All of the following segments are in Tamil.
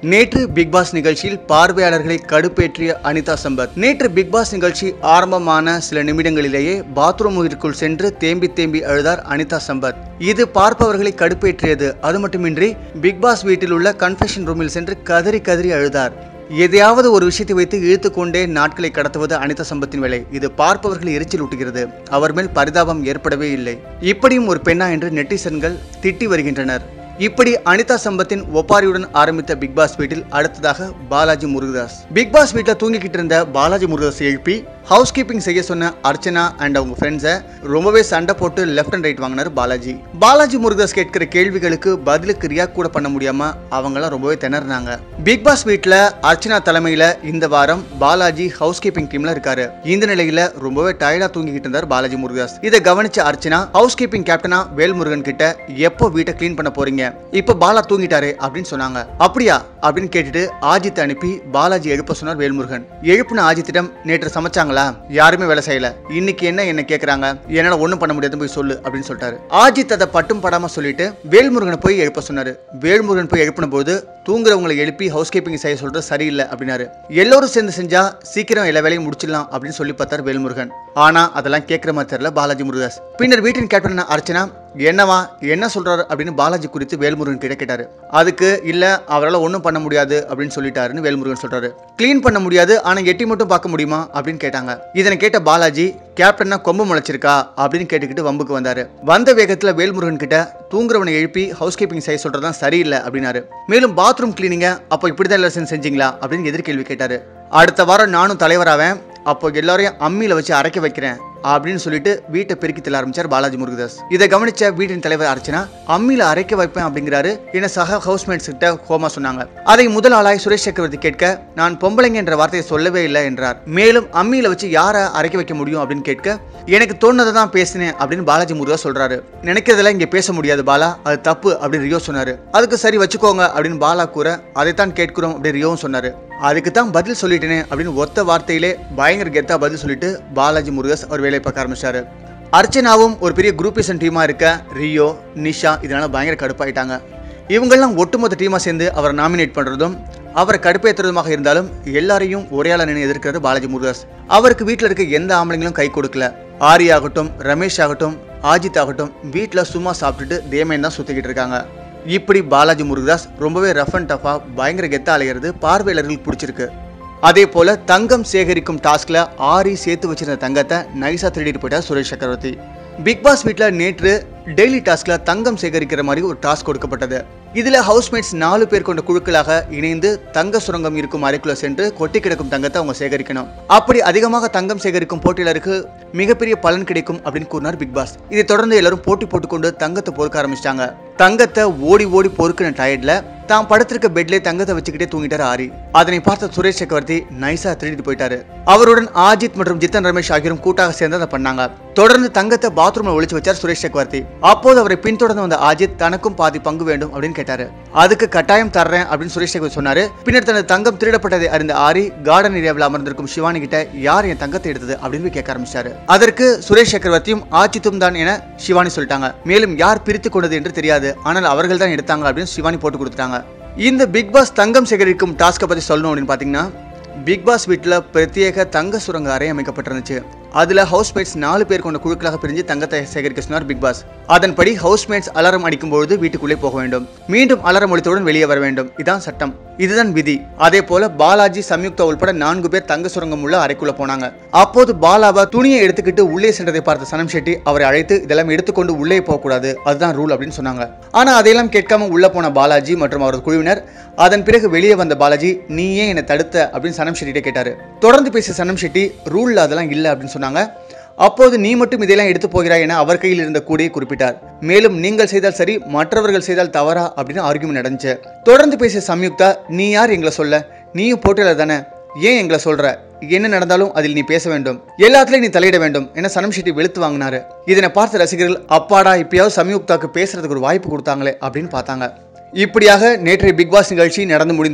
நேற்று பிக் பாஸ் நிகழ்ச்சியில் பார்வையாளர்களை கடுப்பேற்றிய அனிதா சம்பத். நேற்று பிக் பாஸ் நிகழ்ச்சி ஆரம்பமான சில நிமிடங்களிலேயே பாத்ரூமிற்குள் சென்று தேம்பி தேம்பி அழுதார் அனிதா சம்பத். இது பார்ப்பவர்களை கடுப்பேற்றியது. அது மட்டுமின்றி பிக் பாஸ் வீட்டில் உள்ள கன்ஃபெஷன் ரூமில் சென்று கதறி கதறி அழுதார். எதையாவது ஒரு விஷயத்தை வைத்து இழுத்து கொண்டே நாட்களை கடத்துவது அனிதா சம்பத்தின் வேலை. இது பார்ப்பவர்களை எரிச்சல் ஊட்டுகிறது. அவர் மேல் பரிதாபம் ஏற்படவே இல்லை. இப்படியும் ஒரு பெண்ணா என்று நெட்டிசன்கள் திட்டி வருகின்றனர். இப்படி அனிதா சம்பத்தின் ஒப்பாரியுடன் ஆரம்பித்த பிக் பாஸ் வீட்டில் அடுத்ததாக பாலாஜி முருகதாஸ். பிக் பாஸ் வீட்டில் தூங்கிக்கிட்டு இருந்த பாலாஜி முருகதாஸ் எழுப்பி ஹவுஸ் கீப்பிங் செய்ய சொன்ன அர்ச்சனா அண்ட் அவங்க ஃப்ரெண்ட்ஸை ரொம்பவே சண்டை போட்டு லெஃப்ட் அண்ட் ரைட் வாங்கினார் பாலாஜி. பாலாஜி முருகதாஸ் கேட்கிற கேள்விகளுக்கு பதிலுக்கு ரியாக்ட் கூட பண்ண முடியாம அவங்களாம் ரொம்பவே திணறினாங்க. பிக் பாஸ் வீட்டில் அர்ச்சனா தலைமையில இந்த வாரம் பாலாஜி ஹவுஸ் கீப்பிங் டீம்ல இருக்காரு. இந்த நிலையில ரொம்பவே டயர்டா தூங்கிக்கிட்டு இருந்தார் பாலாஜி முருகதாஸ். இதை கவனிச்ச அர்ச்சனா ஹவுஸ் கீப்பிங் கேப்டனா வேல்முருகன் கிட்ட எப்போ வீட்டை கிளீன் பண்ண போறீங்க, இப்ப பாலா தூங்கிட்டாரு அப்படின்னு சொன்னாங்க. அப்படியா அப்படின்னு கேட்டுட்டு ஆஜித் அனுப்பி பாலாஜி எழுப்ப சொன்னார் வேல்முருகன். எழுப்புன ஆஜித்திடம் நேற்று சமைச்சாங்களா, யாருமே வேலை செய்யல, இன்னைக்கு என்ன கேக்குறாங்க, என்னால ஒண்ணும் பண்ண முடியாது போய் சொல்லு அப்படின்னு சொல்லிட்டாரு. ஆஜித் அதை பட்டும் படாம சொல்லிட்டு வேல்முருகனை போய் எழுப்ப சொன்னாரு. வேல்முருகன் போய் எழுப்பின போது தூங்குறவங்களை எழுப்பி ஹவுஸ் கீப்பிங் செய்ய சொல்றது சரியில்லை அப்படின்னாரு. எல்லோரும் சேர்ந்து செஞ்சா சீக்கிரம் எல்லா வேலையும் முடிச்சிடலாம் அப்படின்னு சொல்லி பார்த்தார் வேல்முருகன். ஆனா அதெல்லாம் கேட்கிற மாதிரி தெரியல பாலாஜி முருகதாஸ். பின்னர் வீட்டின் கேப்டன் அர்ச்சனா என்னவா என்ன சொல்றாரு அப்படின்னு பாலாஜி குறித்து வேல்முருகன் கிட்ட கேட்டாரு. அதுக்கு இல்ல அவரால் ஒன்றும் பண்ண முடியாது அப்படின்னு சொல்லிட்டாருன்னு வேல்முருகன் சொல்றாரு. கிளீன் பண்ண முடியாது ஆனா எட்டி மட்டும் பார்க்க முடியுமா அப்படின்னு கேட்டாங்க. இதனை கேட்ட பாலாஜி கேப்டன்னா கொம்பு முளைச்சிருக்கா அப்படின்னு கேட்டுக்கிட்டு வம்புக்கு வந்தாரு. வந்த வேகத்துல வேல்முருகன் கிட்ட தூங்குறவனை எழுப்பி ஹவுஸ் கீப்பிங் செய்ய சொல்றதுதான் சரியில்லை அப்படின்னாரு. மேலும் பாத்ரூம் கிளீனிங்க அப்போ இப்படிதான் லெசன் செஞ்சீங்களா அப்படின்னு எதிர்கேள்வி கேட்டாரு. அடுத்த வாரம் நானும் தலைவராவேன், அப்போ எல்லாரையும் அம்மியில வச்சு அரைக்க வைக்கிறேன் அப்படின்னு சொல்லிட்டு வீட்டை பெருக்கி தள்ள ஆரம்பிச்சார் பாலாஜி முருகதாஸ். இதை கவனிச்ச வீட்டின் தலைவர் அர்ச்சனா அம்மியில அரைக்க வைப்பேன் அப்படிங்கிறாரு என சக ஹவுஸ்மேட்ஸ் கிட்ட கோமா சொன்னாங்க. அதை முதல் ஆளாய் சுரேஷ் சக்கரவர்த்தி கேட்க நான் பொம்பளைங்க என்ற வார்த்தையை சொல்லவே இல்லை என்றார். மேலும் அம்மியில வச்சு யாரை அரைக்க வைக்க முடியும் அப்படின்னு கேட்க எனக்கு தோணுதை தான் பேசினேன் அப்படின்னு பாலாஜி முருகதாஸ் சொல்றாரு. நினைக்கிறதெல்லாம் இங்க பேச முடியாது பாலா, அது தப்பு அப்படின்னு ரியோ சொன்னாரு. அதுக்கு சரி வச்சுக்கோங்க அப்படின்னு பாலா கூற அதைத்தான் கேட்கிறோம் அப்படின்னு ரியோவும் சொன்னாரு. அதுக்கு தான் பதில் சொல்லிட்டேனே அப்படின்னு ஒத்த வார்த்தையிலே பயங்கர கெத்தா பதில் சொல்லிட்டு பாலாஜி முருகதாஸ் அவர் வேலையை பார்க்க ஆரம்பிச்சாரு. அர்ச்சனாவும் ஒரு பெரிய குரூப்பிசன் டீமா இருக்க ரியோ நிஷா இதனால பயங்கர கடுப்பாயிட்டாங்க. இவங்கெல்லாம் ஒட்டுமொத்த டீமா சேர்ந்து அவரை நாமினேட் பண்றதும் அவரை கடுப்பேற்றுறதுமாக இருந்தாலும் எல்லாரையும் ஒரே ஆள நின்று எதிர்க்கிறாரு பாலாஜி முருகதாஸ். அவருக்கு வீட்டில் இருக்க எந்த ஆம்பளைங்களும் கை கொடுக்கல. ஆரி ஆகட்டும், ரமேஷ் ஆகட்டும், ஆஜித் ஆகட்டும் வீட்டில் சும்மா சாப்பிட்டுட்டு தேமேன் தான் சுத்திக்கிட்டு இருக்காங்க. இப்படி பாலாஜி முருகதாஸ் ரொம்பவே ரஃப் அண்ட் டஃபா பயங்கர கெத்தா அலைகிறது பார்வையாளர்களுக்கு பிடிச்சிருக்கு. அதே போல தங்கம் சேகரிக்கும் டாஸ்க்ல ஆரி சேர்த்து வச்சிருந்த தங்கத்தை நைசா திருடிட்டு போயிட்டார் சுரேஷ் சக்கரவர்த்தி. பிக் பாஸ் வீட்டில் நேற்று டெய்லி டாஸ்க்ல தங்கம் சேகரிக்கிற மாதிரி ஒரு டாஸ்க் கொடுக்கப்பட்டது. இதுல ஹவுஸ்மேட்ஸ் 4 பேர் கொண்ட குழுக்களாக இணைந்து தங்க சுரங்கம் இருக்கும் அறைக்குள்ள சென்று கொட்டி கிடக்கும் தங்கத்தை அவங்க சேகரிக்கணும். அப்படி அதிகமாக தங்கம் சேகரிக்கும் போட்டியாளருக்கு மிகப்பெரிய பலன் கிடைக்கும் அப்படின்னு கூறினார் பிக் பாஸ். இதை தொடர்ந்து எல்லாரும் போட்டி போட்டுக்கொண்டு தங்கத்தை பொறுக்க ஆரம்பிச்சிட்டாங்க. தங்கத்தை ஓடி ஓடி பொறுக்கின டயர்ட்ல தான் படுத்திருக்க பெட்ல தங்கத்தை வச்சுக்கிட்டே தூங்கிட்டாரு ஆரி. அதனை பார்த்த சுரேஷ் சக்கரவர்த்தி நைசா திருடிட்டு போயிட்டாரு. அவருடன் ஆஜித் மற்றும் ஜித்தன் ரமேஷ் ஆகியோரும் கூட்டாக சேர்ந்து அதை பண்ணாங்க. தொடர்ந்து தங்கத்தை பாத்ரூம்ல ஒளிச்சு வச்சார் சுரேஷ் சக்கரவர்த்தி. அப்போது அவரை பின்தொடர்ந்து வந்த ஆஜித் தனக்கும் பாதி பங்கு வேண்டும் அப்படின்னு கேட்டாரு. அதுக்கு கட்டாயம் தர்றேன் அப்படின்னு சுரேஷ் சக்கரவர்த்தி சொன்னாரு. பின்னர் தனது தங்கம் திருடப்பட்டதை அறிந்த ஆரி கார்டன் ஏரியாவில் அமர்ந்திருக்கும் சிவானி கிட்ட யார் என் தங்கத்தை எடுத்தது அப்படின்னு கேட்க ஆரம்பிச்சாரு. அதற்கு சுரேஷ் சக்கரவர்த்தியும் ஆஜித்தும் தான் என சிவானி சொல்லிட்டாங்க. மேலும் யார் பிரித்து கொண்டது என்று தெரியாது, ஆனால் அவர்கள் தான் எடுத்தாங்க அப்படின்னு சிவானி போட்டு கொடுத்தாங்க. இந்த பிக் பாஸ் தங்கம் சேகரிக்கும் டாஸ்கை பத்தி சொல்லணும் அப்படின்னு பாத்தீங்கன்னா பிக் பாஸ் வீட்டில் பிரத்யேக தங்க சுரங்க அறை அமைக்கப்பட்டிருந்துச்சு. அதுல ஹவுஸ்மேட்ஸ் 4 பேர் கொண்ட குழுக்களாக பிரிஞ்சு தங்கத்தை சேகரிக்க சொன்னார் பிக் பாஸ். அதன்படி ஹவுஸ்மேட்ஸ் அலாரம் அடிக்கும்போது வீட்டுக்குள்ளே போக வேண்டும், மீண்டும் அலாரம் ஒலித்தவுடன் வெளியே வர வேண்டும். இதான் சட்டம், இதுதான் விதி. அதே போல பாலாஜி சம்யுக்தா உள்பட 4 பேர் தங்க சுரங்கம் உள்ள அறைக்குள்ள போனாங்க. அப்போது பாலாவா துணியை எடுத்துக்கிட்டு உள்ளே சென்றதை பார்த்த சனம் ஷெட்டி அவரை அழைத்து இதெல்லாம் எடுத்துக்கொண்டு உள்ளே போகக்கூடாது, அதுதான் ரூல் அப்படின்னு சொன்னாங்க. ஆனா அதையெல்லாம் கேட்காம உள்ள போன பாலாஜி மற்றும் அவரது குழுவினர் அதன் பிறகு வெளியே வந்த பாலாஜி நீ ஏன் என்னை தடுத்த அப்படின்னு சனம் ஷெட்டிட்ட கேட்டாரு. தொடர்ந்து பேசிய சனம் ஷெட்டி ரூல்ல அதெல்லாம் இல்லை அப்படின்னு சொன்னாங்க. அப்போது நீ மட்டும் இதெல்லாம் எடுத்து போகிறாய் என அவர் கையில் இருந்த கூடையை குறிப்பிட்டார். மேலும் நீங்கள் செய்தால் சரி மற்றவர்கள் செய்தால் தவறா அப்படின்னு ஆர்கியூமெண்ட் நடந்துச்சு. தொடர்ந்து பேசிய சம்யுக்தா நீ யார் எங்களை சொல்ல, நீயும் போட்டியாளர் தானே, ஏன் எங்களை சொல்ற, என்ன நடந்தாலும் அதில் நீ பேச வேண்டும், எல்லாத்துலயும் நீ தலையிட வேண்டும் என சனம் ஷெட்டி வெளுத்து வாங்கினாரு. இதனை பார்த்த ரசிகர்கள் அப்பாடா இப்பயாவது சம்யுக்தாக்கு பேசுறதுக்கு ஒரு வாய்ப்பு கொடுத்தாங்களே அப்படின்னு பார்த்தாங்க. இப்படியாக நேற்றைய பிக் பாஸ் நிகழ்ச்சி நடந்து முடிந்தது.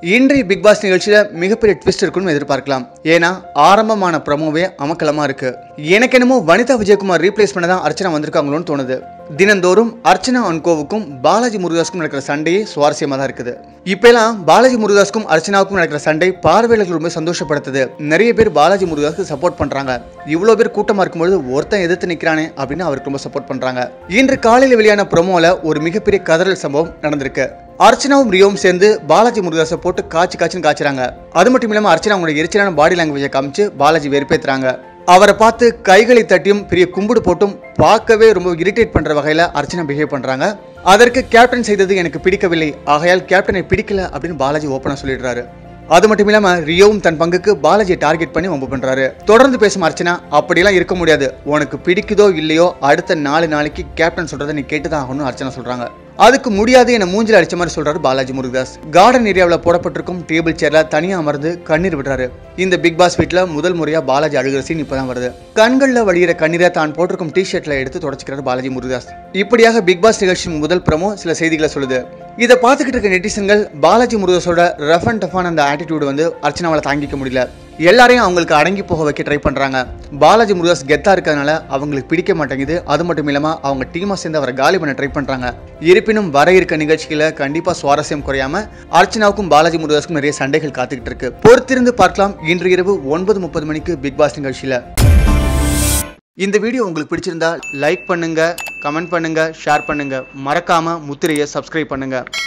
இன்றைய பிக் பாஸ் நிகழ்ச்சியில மிகப்பெரிய ட்விஸ்ட் இருக்குன்னு எதிர்பார்க்கலாம். ஏன்னா ஆரம்பமான ப்ரோமோவே அமக்கலமா இருக்கு. எனக்கு என்னமோ வனிதா விஜயகுமார் ரீப்ளேஸ் பண்ண தான் அர்ச்சனா வந்திருக்காங்களோன்னு தோணுது. தினந்தோறும் அர்ச்சனா அன்கோவுக்கும் பாலாஜி முருகதாஸுக்கும் நடக்கிற சண்டையே சுவாரஸ்யமா தான் இருக்குது. இப்பெல்லாம் பாலாஜி முருகதாஸுக்கும் அர்ச்சனாவுக்கும் நடக்கிற சண்டை பார்வையாளர்கள் ரொம்ப சந்தோஷப்படுத்துது. நிறைய பேர் பாலாஜி முருகதாஸுக்கு சப்போர்ட் பண்றாங்க. இவ்வளவு பேர் கூட்டமா இருக்கும்போது ஒருத்தன் எதிர்த்து நிக்கிறானே அப்படின்னு அவருக்கு ரொம்ப சப்போர்ட் பண்றாங்க. இன்று காலையில் வெளியான ப்ரோமோல ஒரு மிகப்பெரிய கதறல் சம்பவம் நடந்திருக்கு. அர்ச்சனாவும் ரியோவும் சேர்ந்து பாலாஜி முருகதாஸை போட்டு காய்ச்சின்னு காய்ச்சறாங்க. அது மட்டும் இல்லாம அர்ச்சனா அவங்களோட எரிச்சலான பாடி லாங்குவேஜை காமிச்சு பாலாஜி வெறுப்பேத்துறாங்க. அவரை பார்த்து கைகளை தட்டியும் பெரிய கும்பிடு போட்டும் பார்க்கவே ரொம்ப இரிட்டேட் பண்ற வகையில அர்ச்சனா பிஹேவ் பண்றாங்க. அதற்கு கேப்டன் செய்தது எனக்கு பிடிக்கவில்லை, ஆகையால் கேப்டனை பிடிக்கல அப்படின்னு பாலாஜி ஓப்பனா சொல்லிடுறாரு. அது மட்டும் இல்லாம ரியோவும் தன் பங்குக்கு பாலாஜியை டார்கெட் பண்ணி வம்பு பண்றாரு. தொடர்ந்து பேசும் அர்ச்சனா, அப்படியெல்லாம் இருக்க முடியாது, உனக்கு பிடிக்குதோ இல்லையோ அடுத்த 4 நாளைக்கு கேப்டன் சொல்றதை நீ கேட்டுதான் ஆகணும்னு அர்ச்சனா சொல்றாங்க. அதுக்கு முடியாது என மூஞ்சில அடிச்ச மாதிரி சொல்றாரு பாலாஜி முருகதாஸ். கார்டன் ஏரியாவில் போடப்பட்டிருக்கும் டேபிள் சேர்ல தனியா அமர்ந்து கண்ணீர் விடுறாரு. இந்த பிக் பாஸ் வீட்ல முதல் முறையா பாலாஜி அழுகிற சீன் இப்பதான் வருது. கண்கள்ல வழியிற கண்ணீரை தான் போட்டிருக்கும் டிஷர்ட்ல எடுத்து தொடச்சிக்கிறாரு பாலாஜி முருகதாஸ். இப்படியாக பிக் பாஸ் நிகழ்ச்சியின் முதல் ப்ரோமோ சில செய்திகளை சொல்லுது. இதை பார்த்துக்கிட்டு இருக்க நெட்டிசன்கள் பாலாஜி முருகதாஸோட ரஃப் அண்ட் டஃபான அந்த ஆட்டிடியூட் வந்து அர்ச்சனாவால தாங்கிக்க முடியல. எல்லாரையும் அவங்களுக்கு அடங்கி போக வைக்க ட்ரை பண்றாங்க. பாலாஜி முருகதாஸ் கெத்தா இருக்கிறதுனால அவங்களுக்கு பிடிக்க மாட்டேங்குது. அது மட்டும் இல்லாம அவங்க டீமா சேர்ந்து அவரை காலி பண்ண ட்ரை பண்றாங்க. இருப்பினும் வர இருக்க நிகழ்ச்சிகளை கண்டிப்பா சுவாரஸ்யம் குறையாம அர்ச்சனாவுக்கும் பாலாஜி முருகதாஸுக்கும் நிறைய சண்டைகள் காத்துக்கிட்டு இருக்கு. பொறுத்திருந்து பார்க்கலாம் இன்று இரவு 9:30 மணிக்கு பிக் பாஸ் நிகழ்ச்சியில. இந்த வீடியோ உங்களுக்கு பிடிச்சிருந்தா லைக் பண்ணுங்க, கமெண்ட் பண்ணுங்க, ஷேர் பண்ணுங்க. மறக்காம முத்திரையை சப்ஸ்கிரைப் பண்ணுங்க.